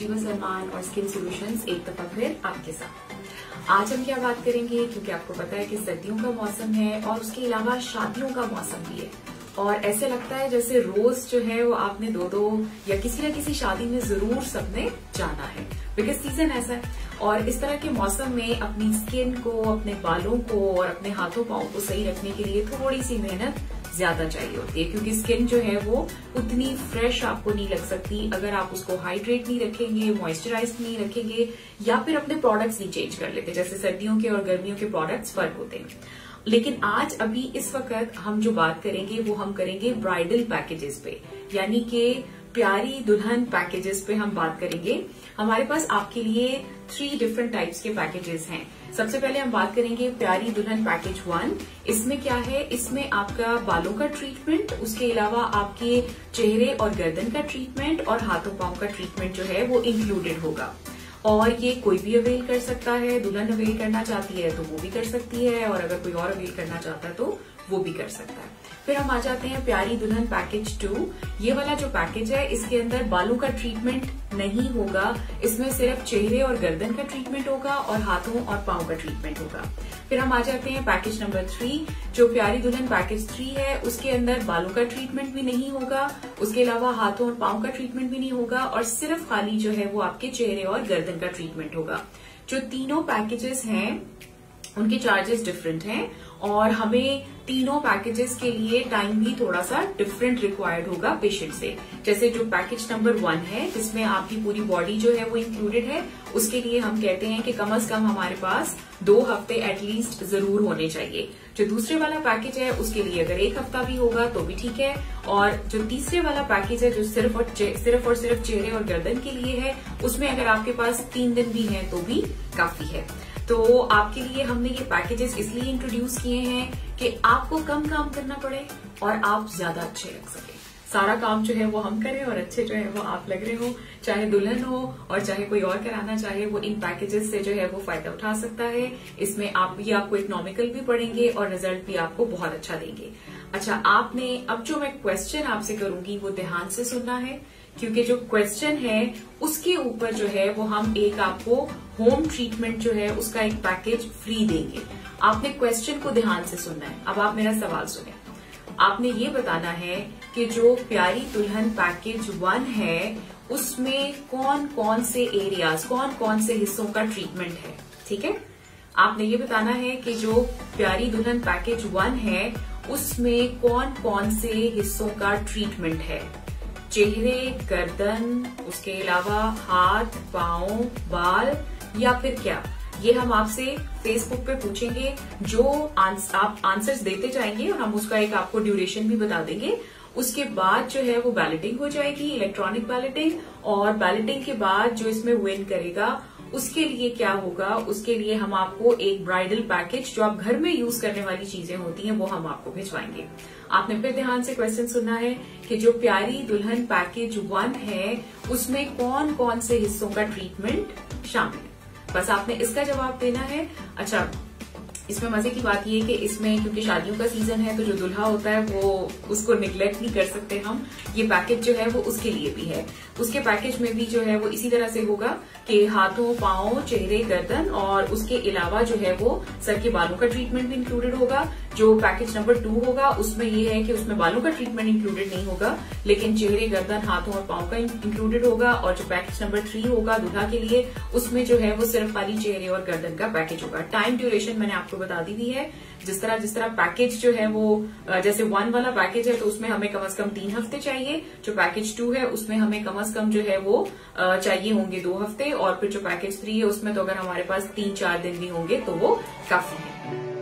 शीमा सलमान और skin solutions एक दफा फिर आपके साथ। आज हम क्या बात करेंगे, क्योंकि आपको पता है कि सर्दियों का मौसम है और उसके अलावा शादियों का मौसम भी है और ऐसे लगता है जैसे रोज जो है वो आपने दो या किसी न किसी शादी में जरूर सबने जाना है, बिकॉज सीजन ऐसा है। और इस तरह के मौसम में अपनी स्किन को, अपने बालों को और अपने हाथों पांव को सही रखने के लिए थोड़ी सी मेहनत ज्यादा चाहिए होती है, क्योंकि स्किन जो है वो उतनी फ्रेश आपको नहीं लग सकती अगर आप उसको हाइड्रेट नहीं रखेंगे, मॉइस्चराइज नहीं रखेंगे या फिर अपने प्रोडक्ट्स नहीं चेंज कर लेते। जैसे सर्दियों के और गर्मियों के प्रोडक्ट्स फर्क होते हैं। लेकिन आज अभी इस वक्त हम जो बात करेंगे वो हम करेंगे ब्राइडल पैकेजेस पे, यानी कि प्यारी दुल्हन पैकेजेस पे हम बात करेंगे। हमारे पास आपके लिए 3 डिफरेंट टाइप्स के पैकेजेस हैं। सबसे पहले हम बात करेंगे प्यारी दुल्हन पैकेज 1। इसमें क्या है, इसमें आपका बालों का ट्रीटमेंट, उसके अलावा आपके चेहरे और गर्दन का ट्रीटमेंट और हाथों पांव का ट्रीटमेंट जो है वो इंक्लूडेड होगा। और ये कोई भी अवेल कर सकता है। दुल्हन अवेल करना चाहती है तो वो भी कर सकती है, और अगर कोई और अवेल करना चाहता है तो वो भी कर सकता है। फिर हम आ जाते हैं प्यारी दुल्हन पैकेज 2। ये वाला जो पैकेज है इसके अंदर बालों का ट्रीटमेंट नहीं होगा, इसमें सिर्फ चेहरे और गर्दन का ट्रीटमेंट होगा और हाथों और पांव का ट्रीटमेंट होगा। फिर हम आ जाते हैं पैकेज नंबर 3। जो प्यारी दुल्हन पैकेज 3 है उसके अंदर बालों का ट्रीटमेंट भी नहीं होगा, उसके अलावा हाथों और पांव का ट्रीटमेंट भी नहीं होगा और सिर्फ खाली जो है वो आपके चेहरे और गर्दन का ट्रीटमेंट होगा। जो तीनों पैकेजेस हैं उनके चार्जेस डिफरेंट हैं और हमें तीनों पैकेजेस के लिए टाइम भी थोड़ा सा डिफरेंट रिक्वायर्ड होगा पेशेंट से। जैसे जो पैकेज नंबर 1 है जिसमें आपकी पूरी बॉडी जो है वो इंक्लूडेड है, उसके लिए हम कहते हैं कि कम से कम हमारे पास 2 हफ्ते एटलीस्ट जरूर होने चाहिए। जो दूसरे वाला पैकेज है उसके लिए अगर 1 हफ्ता भी होगा तो भी ठीक है, और जो तीसरे वाला पैकेज है जो सिर्फ और सिर्फ चेहरे और गर्दन के लिए है, उसमें अगर आपके पास 3 दिन भी है तो भी काफी है। तो आपके लिए हमने ये पैकेजेस इसलिए इंट्रोड्यूस किए हैं कि आपको कम काम करना पड़े और आप ज्यादा अच्छे लग सके। सारा काम जो है वो हम करें और अच्छे जो है वो आप लग रहे हो, चाहे दुल्हन हो और चाहे कोई और कराना चाहे, वो इन पैकेजेस से जो है वो फायदा उठा सकता है। इसमें आपको इकोनॉमिकल भी पड़ेंगे और रिजल्ट भी आपको बहुत अच्छा देंगे। अच्छा, आपने अब जो मैं क्वेश्चन आपसे करूंगी वो ध्यान से सुनना है, क्योंकि जो क्वेश्चन है उसके ऊपर जो है वो हम एक आपको होम ट्रीटमेंट जो है उसका एक पैकेज फ्री देंगे। आपने क्वेश्चन को ध्यान से सुनना है। अब आप मेरा सवाल सुने। आपने ये बताना है कि जो प्यारी दुल्हन पैकेज 1 है उसमें कौन कौन से एरियाज, कौन कौन से हिस्सों का ट्रीटमेंट है। ठीक है, आपने ये बताना है कि जो प्यारी दुल्हन पैकेज 1 है उसमें कौन कौन से हिस्सों का ट्रीटमेंट है। चेहरे, गर्दन, उसके अलावा हाथ, पांव, बाल या फिर क्या, ये हम आपसे फेसबुक पे पूछेंगे। जो आप आंसर्स देते जाएंगे और हम उसका एक आपको ड्यूरेशन भी बता देंगे। उसके बाद जो है वो बैलेटिंग हो जाएगी, इलेक्ट्रॉनिक बैलेटिंग, और बैलेटिंग के बाद जो इसमें विन करेगा उसके लिए क्या होगा, उसके लिए हम आपको एक ब्राइडल पैकेज जो आप घर में यूज करने वाली चीजें होती हैं वो हम आपको भिजवाएंगे। आपने फिर ध्यान से क्वेश्चन सुनना है कि जो प्यारी दुल्हन पैकेज 1 है उसमें कौन कौन से हिस्सों का ट्रीटमेंट शामिल है। बस आपने इसका जवाब देना है। अच्छा, इसमें मजे की बात ये है कि इसमें क्योंकि शादियों का सीजन है तो जो दुल्हा होता है वो उसको निग्लेक्ट नहीं कर सकते हम। ये पैकेज जो है वो उसके लिए भी है। उसके पैकेज में भी जो है वो इसी तरह से होगा कि हाथों, पांव, चेहरे, गर्दन और उसके अलावा जो है वो सर के बालों का ट्रीटमेंट भी इंक्लूडेड होगा। जो पैकेज नंबर 2 होगा उसमें ये है कि उसमें बालों का ट्रीटमेंट इंक्लूडेड नहीं होगा, लेकिन चेहरे, गर्दन, हाथों और पांव का इंक्लूडेड होगा। और जो पैकेज नंबर 3 होगा दुल्हा के लिए, उसमें जो है वो सिर्फ खाली चेहरे और गर्दन का पैकेज होगा। टाइम ड्यूरेशन मैंने आपको बता दी हुई है। जिस तरह पैकेज जो है वो जैसे 1 वाला पैकेज है तो उसमें हमें कम से कम 3 हफ्ते चाहिए। जो पैकेज 2 है उसमें हमें कम से कम जो है वो चाहिए होंगे 2 हफ्ते, और फिर जो पैकेज 3 है उसमें तो अगर हमारे पास 3-4 दिन भी होंगे तो वो काफी है।